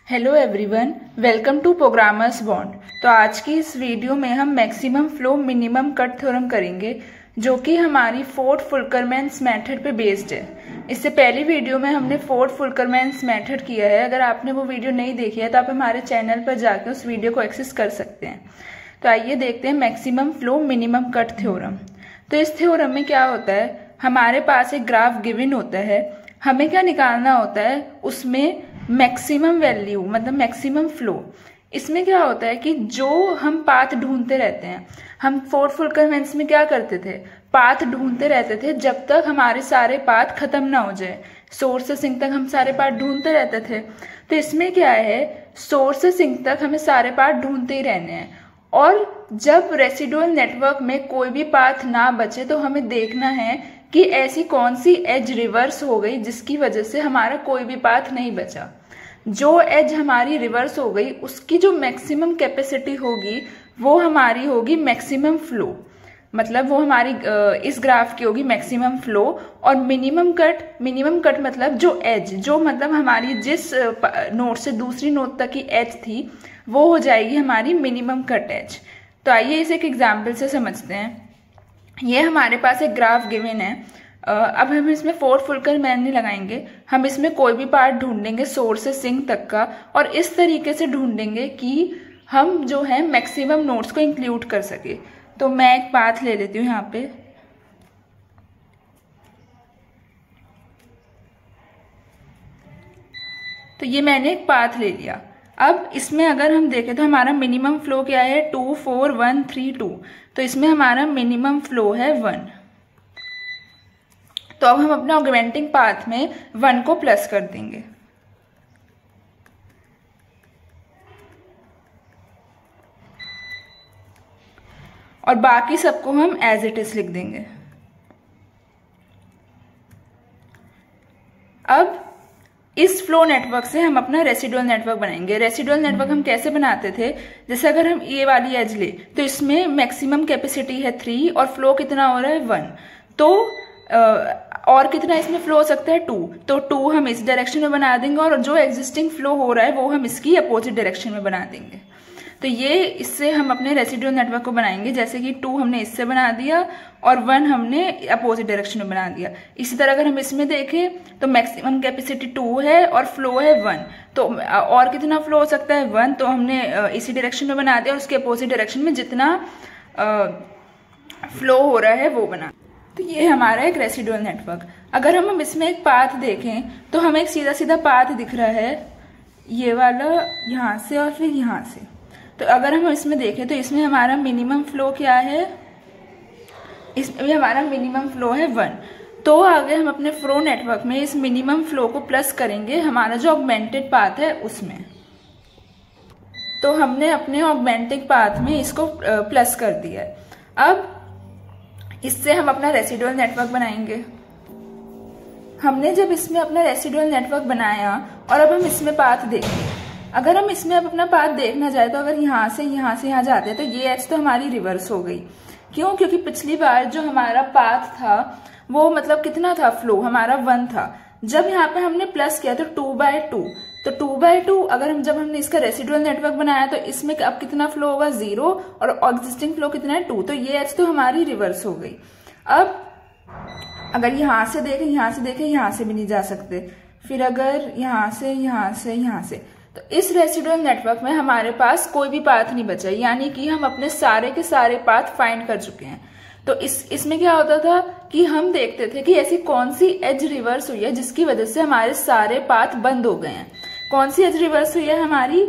Hello everyone, welcome to programmers bond. तो आज की इस वीडियो में हम maximum flow minimum cut theorem करेंगे, जो कि हमारी फोर्ड फुलकरमैन्स मेथड पे बेस्ड है। इससे पहली वीडियो में हमने फोर्ड फुलकरमैन्स मेथड किया है। अगर आपने वो वीडियो नहीं देखी है तो आप हमारे चैनल पर जाकर उस वीडियो को एक्सेस कर सकते हैं। तो आइए देखते हैं maximum flow minimum cut theorem. तो इस थ्योरम में क्या होता है, हमारे पास एक ग्राफ गिवन होता है, हमें क्या निकालना होता है, उसमें मैक्सिमम वैल्यू मतलब मैक्सिमम फ्लो। इसमें क्या होता है कि जो हम पाथ ढूंढते रहते हैं, हम फोर्ड फुलकरमैन्स में क्या करते थे, पाथ ढूंढते रहते थे जब तक हमारे सारे पाथ खत्म ना हो जाए। सोर्स से सिंक तक हम सारे पाथ ढूंढते रहते थे। तो इसमें क्या है, सोर्स से सिंक तक हमें सारे पाथ ढूंढते ही रहने हैं, और जब रेसिडुअल नेटवर्क में कोई भी पाथ ना बचे तो हमें देखना है कि ऐसी कौन सी एज रिवर्स हो गई जिसकी वजह से हमारा कोई भी पाथ नहीं बचा। जो एज हमारी रिवर्स हो गई उसकी जो मैक्सिमम कैपेसिटी होगी वो हमारी होगी मैक्सिमम फ्लो, मतलब वो हमारी इस ग्राफ की होगी मैक्सिमम फ्लो। और मिनिमम कट मतलब जो एज, जो मतलब हमारी जिस नोड से दूसरी नोड तक की एज थी वो हो जाएगी हमारी मिनिमम कट एज। तो आइए इसे एक एग्जाम्पल से समझते हैं। ये हमारे पास एक ग्राफ गिवन है। अब हम इसमें फोर्ड फुलकरमैन नहीं लगाएंगे, हम इसमें कोई भी पार्ट ढूंढेंगे सोर्स से सिंक तक का, और इस तरीके से ढूंढेंगे कि हम जो है मैक्सिमम नोड्स को इंक्लूड कर सके। तो मैं एक पाथ ले लेती हूँ यहाँ पे। तो ये मैंने एक पाथ ले लिया। अब इसमें अगर हम देखें तो हमारा मिनिमम फ्लो क्या है, 2 4 1 3 2। तो इसमें हमारा मिनिमम फ्लो है 1। तो अब हम अपने ऑगमेंटिंग पाथ में 1 को प्लस कर देंगे। और बाकी सबको हम एज इट इज लिख देंगे। अब इस फ्लो नेटवर्क से हम अपना रेसिडुअल नेटवर्क बनाएंगे। रेसिडुअल नेटवर्क हम कैसे बनाते थे, जैसे अगर हम ये वाली एज ले तो इसमें मैक्सिमम कैपेसिटी है 3 और फ्लो कितना हो रहा है 1। तो और कितना इसमें फ्लो हो सकता है 2। तो 2 हम इस डायरेक्शन में बना देंगे और जो एग्जिस्टिंग फ्लो हो रहा है वो हम इसकी अपोजिट डायरेक्शन में बना देंगे। तो ये इससे हम अपने रेसिडुअल नेटवर्क को बनाएंगे, जैसे कि 2 हमने इससे बना दिया और 1 हमने अपोजिट डायरेक्शन में बना दिया। इसी तरह अगर हम इसमें देखें तो मैक्सिमम कैपेसिटी 2 है और फ्लो है 1। तो और कितना फ्लो हो सकता है 1, तो हमने इसी डायरेक्शन में बना दिया और उसके अपोजिट डायरेक्शन में जितना फ्लो हो रहा है वो बना। तो ये हमारा एक रेसिडुअल नेटवर्क। अगर हम इसमें एक पाथ देखें तो हमें एक सीधा सीधा पाथ दिख रहा है, ये वाला यहाँ से और फिर यहाँ से। तो अगर हम इसमें देखें तो इसमें हमारा मिनिमम फ्लो क्या है, इसमें हमारा मिनिमम फ्लो है 1। तो आगे हम अपने फ्लो नेटवर्क में इस मिनिमम फ्लो को प्लस करेंगे हमारा जो ऑगमेंटेड पाथ है उसमें। तो हमने अपने ऑगमेंटेड पाथ में इसको प्लस कर दिया है। अब इससे हम अपना रेसिडुअल नेटवर्क बनाएंगे। हमने जब इसमें अपना रेसिडुअल नेटवर्क बनाया और अब हम इसमें पाथ देखेंगे। अगर हम इसमें अब अपना पाथ देखना जाए तो अगर यहाँ से यहाँ जाते हैं तो ये एज तो हमारी रिवर्स हो गई। क्यों? क्योंकि पिछली बार जो हमारा पाथ था वो मतलब कितना था, फ्लो हमारा 1 था। जब यहाँ पे हमने प्लस किया तो 2/2। तो 2/2 अगर जब हमने इसका रेसिडुअल नेटवर्क बनाया तो इसमें अब कितना फ्लो होगा 0 और एग्जिस्टिंग फ्लो कितना है 2। तो ये एज तो हमारी रिवर्स हो गई। अब अगर यहाँ से देखें यहाँ से भी नहीं जा सकते, फिर अगर यहाँ से तो इस रेसिडुअल नेटवर्क में हमारे पास कोई भी पाथ नहीं बचा, यानी कि हम अपने सारे के सारे पाथ फाइंड कर चुके हैं। तो इसमें क्या होता था कि हम देखते थे कि ऐसी कौन सी एज रिवर्स हुई है जिसकी वजह से हमारे सारे पाथ बंद हो गए हैं। कौन सी एज रिवर्स हुई है, हमारी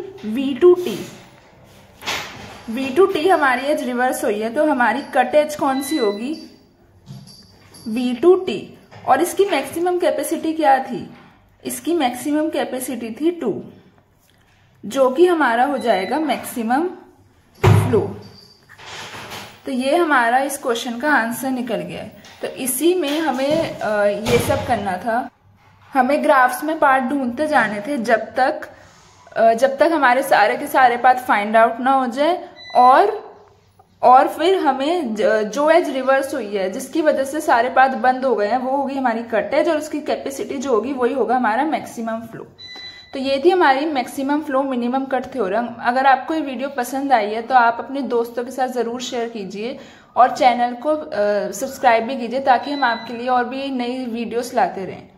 V2T हमारी एज रिवर्स हुई है। तो हमारी कट एज कौन सी होगी, V2T। और इसकी मैक्सिमम कैपेसिटी क्या थी, इसकी मैक्सिमम कैपेसिटी थी 2, जो कि हमारा हो जाएगा मैक्सिमम फ्लो। तो ये हमारा इस क्वेश्चन का आंसर निकल गया है। तो इसी में हमें ये सब करना था। हमें ग्राफ्स में पार्ट ढूंढते जाने थे जब तक हमारे सारे के सारे पाथ फाइंड आउट ना हो जाए, और फिर हमें जो एज रिवर्स हुई है जिसकी वजह से सारे पाथ बंद हो गए हैं वो होगी हमारी कट एज, और उसकी कैपेसिटी जो होगी वही होगा हमारा मैक्सिमम फ्लो। तो ये थी हमारी maximum flow minimum cut theorem. अगर आपको ये वीडियो पसंद आई है तो आप अपने दोस्तों के साथ ज़रूर शेयर कीजिए और चैनल को सब्सक्राइब भी कीजिए ताकि हम आपके लिए और भी नई वीडियोस लाते रहें।